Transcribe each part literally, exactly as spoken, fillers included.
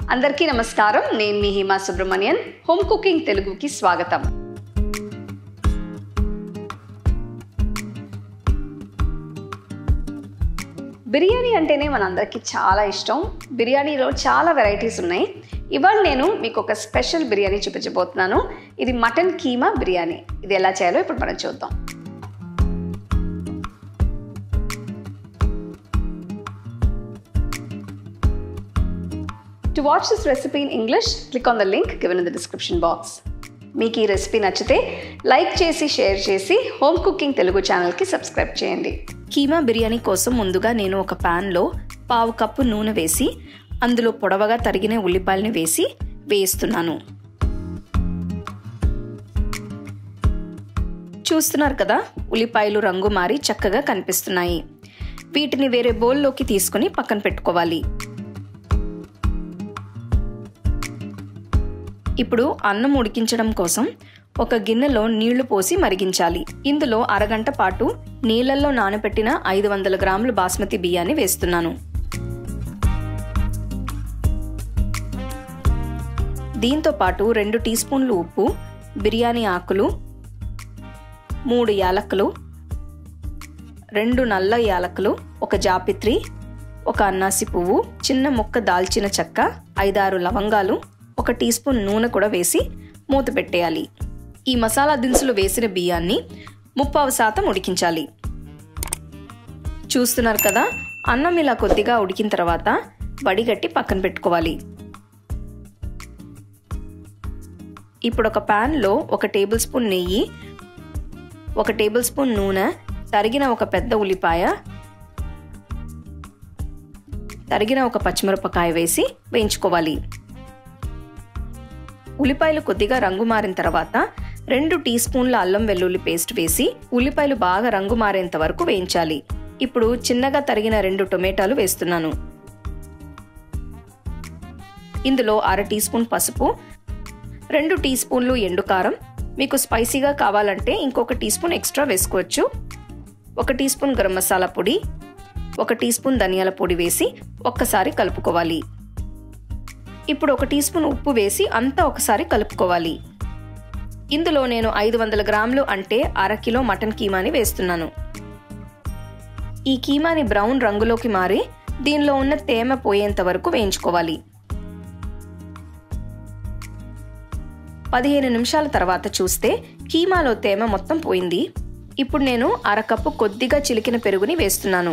అందరికీ నమస్కారం. నేను మీ హిమా సుబ్రహ్మణ్యన్. హోమ్ కుకింగ్ తెలుగుకి స్వాగతం. బిర్యానీ అంటేనే మనందరికీ చాలా ఇష్టం. బిర్యానీలో చాలా వెరైటీస్ ఉన్నాయి. ఇవాళ నేను మీకు ఒక స్పెషల్ బిర్యానీ చూపించబోతున్నాను. ఇది మటన్ కీమా బిర్యానీ. ఇది ఎలా చేయాలో ఇప్పుడు మనం చూద్దాం. To watch this recipe in English, click on the link given in the description box. మీకు ఈ రెసిపీ నచ్చితే లైక్ చేసి షేర్ చేసి హోమ్ కుకింగ్ తెలుగు ఛానల్కి సబ్స్క్రైబ్ చేయండి. కీమా బిర్యానీ కోసం ముందుగా నేను ఒక ప్యాన్లో పావు కప్పు నూనె వేసి అందులో పొడవగా తరిగిన ఉల్లిపాయలని వేసి వేయిస్తున్నాను. చూస్తున్నారు కదా, ఉల్లిపాయలు రంగు మారి చక్కగా కనిపిస్తున్నాయి. వీటిని వేరే బౌల్లోకి తీసుకుని పక్కన పెట్టుకోవాలి. ఇప్పుడు అన్నం ఉడికించడం కోసం ఒక గిన్నెలో నీళ్లు పోసి మరిగించాలి. ఇందులో అరగంట పాటు నీళ్లలో నానబెట్టిన ఐదు వందల గ్రాముల బాస్మతి బియ్యాన్ని వేస్తున్నాను. దీంతో పాటు రెండు టీ స్పూన్లు ఉప్పు, బిర్యానీ ఆకులు, మూడు యాలకులు, రెండు నల్ల యాలకులు, ఒక జాపిత్రి, ఒక అన్నాసి పువ్వు, చిన్న ముక్క దాల్చిన చెక్క, ఐదారు లవంగాలు, ఒక టీ స్పూన్ నూనె కూడా వేసి మూత పెట్టేయాలి. ఈ మసాలా దినుసులు వేసిన బియ్యాన్ని ముప్పావు శాతం ఉడికించాలి. చూస్తున్నారు కదా, అన్నం ఇలా కొద్దిగా ఉడికిన తర్వాత వడిగట్టి పక్కన పెట్టుకోవాలి. ఇప్పుడు ఒక ప్యాన్లో ఒక టేబుల్ స్పూన్ నెయ్యి, ఒక టేబుల్ స్పూన్ నూనె, తరిగిన ఒక పెద్ద ఉల్లిపాయ, తరిగిన ఒక పచ్చిమిరపకాయ వేసి వేయించుకోవాలి. ఉల్లిపాయలు కొద్దిగా రంగు మారిన తర్వాత రెండు టీ స్పూన్ల అల్లం వెల్లుల్లి పేస్ట్ వేసి ఉల్లిపాయలు బాగా రంగు మారేంత వరకు వేయించాలి. ఇప్పుడు చిన్నగా తరిగిన రెండు టొమాటోలు వేస్తున్నాను. ఇందులో అర టీ స్పూన్ పసుపు, రెండు టీ స్పూన్లు ఎండుకారం, మీకు స్పైసీగా కావాలంటే ఇంకొక టీ స్పూన్ ఎక్స్ట్రా వేసుకోవచ్చు, ఒక టీ స్పూన్ గరం మసాలా పొడి, ఒక టీ స్పూన్ ధనియాల పొడి వేసి ఒక్కసారి కలుపుకోవాలి. ఇప్పుడు ఒక టీ స్పూన్ ఉప్పు వేసి అంతా ఒకసారి కలుపుకోవాలి. ఇందులో నేను ఐదు వందల గ్రాములు అంటే అర కిలో మటన్ కీమాని వేస్తున్నాను. ఈ కీమాని బ్రౌన్ రంగులోకి మారి దీనిలో ఉన్న తేమ పోయేంత వరకు వేయించుకోవాలి. పదిహేను నిమిషాల తర్వాత చూస్తే కీమాలో తేమ మొత్తం పోయింది. ఇప్పుడు నేను అరకప్పు కొద్దిగా చిలికిన పెరుగుని వేస్తున్నాను.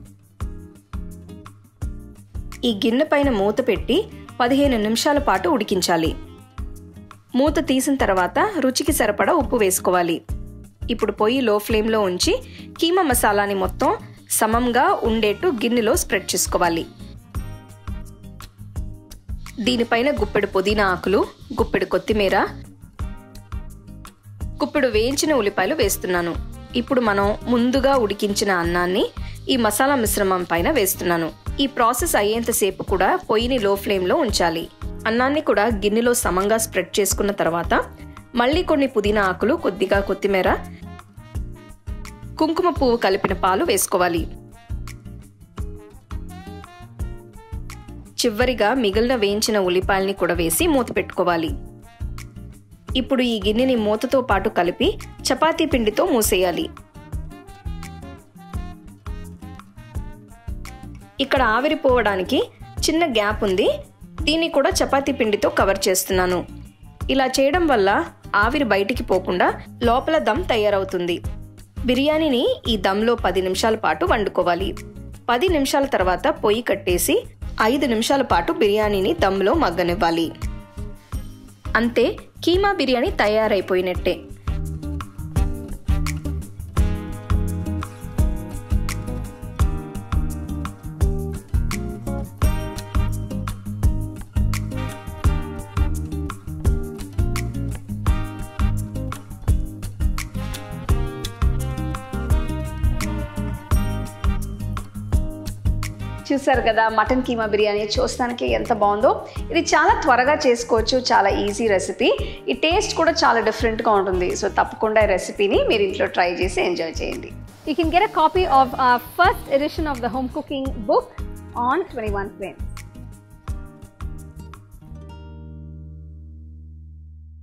ఈ గిన్నె పైన మూత పెట్టి పదిహేను నిమిషాల పాటు ఉడికించాలి. మూత తీసిన తర్వాత రుచికి సరిపడా ఉప్పు వేసుకోవాలి. ఇప్పుడు పొయ్యి లో ఫ్లేమ్లో ఉంచి కీమా మసాలాని మొత్తం సమంగా ఉండేట్టు గిన్నెలో స్ప్రెడ్ చేసుకోవాలి. దీనిపైన గుప్పెడు పుదీనా ఆకులు, గుప్పెడు కొత్తిమీర, గుప్పెడు వేయించిన ఉల్లిపాయలు వేస్తున్నాను. ఇప్పుడు మనం ముందుగా ఉడికించిన అన్నాన్ని ఈ మసాలా మిశ్రమం పైన వేస్తున్నాను. ఈ ప్రాసెస్ అయ్యేంతసేపు కూడా పొయ్యిని లో ఫ్లేమ్లో ఉంచాలి. అన్నాన్ని కూడా గిన్నెలో సమంగా స్ప్రెడ్ చేసుకున్న తర్వాత మళ్ళీ కొన్ని పుదీనా ఆకులు, కొద్దిగా కొత్తిమీర, కుంకుమ పువ్వు కలిపిన పాలు వేసుకోవాలి. చివరిగా మిగిలిన వేయించిన ఉల్లిపాయల్ని కూడా వేసి మూత పెట్టుకోవాలి. ఇప్పుడు ఈ గిన్నెని మూతతో పాటు కలిపి చపాతీ పిండితో మూసేయాలి. ఇక్కడ ఆవిరిపోవడానికి చిన్న గ్యాప్ ఉంది. దీన్ని కూడా చపాతీ పిండితో కవర్ చేస్తున్నాను. ఇలా చేయడం వల్ల ఆవిరి బయటికి పోకుండా లోపల దమ్ తయారవుతుంది. బిర్యానీని ఈ దమ్లో పది నిమిషాల పాటు వండుకోవాలి. పది నిమిషాల తర్వాత పొయ్యి కట్టేసి ఐదు నిమిషాల పాటు బిర్యానీని దమ్లో మగ్గనివ్వాలి. అంతే, కీమా బిర్యానీ తయారైపోయినట్టే. చూసారు కదా, మటన్ కీమా బిర్యానీ చూస్తానికి ఎంత బాగుందో. ఇది చాలా త్వరగా చేసుకోవచ్చు, చాలా ఈజీ రెసిపీ. ఈ టేస్ట్ కూడా చాలా డిఫరెంట్గా ఉంటుంది. సో తప్పకుండా ఈ రెసిపీని మీరు ఇంట్లో ట్రై చేసి ఎంజాయ్ చేయండి. You can get a copy of our first edition of the home cooking book on twenty-one frames.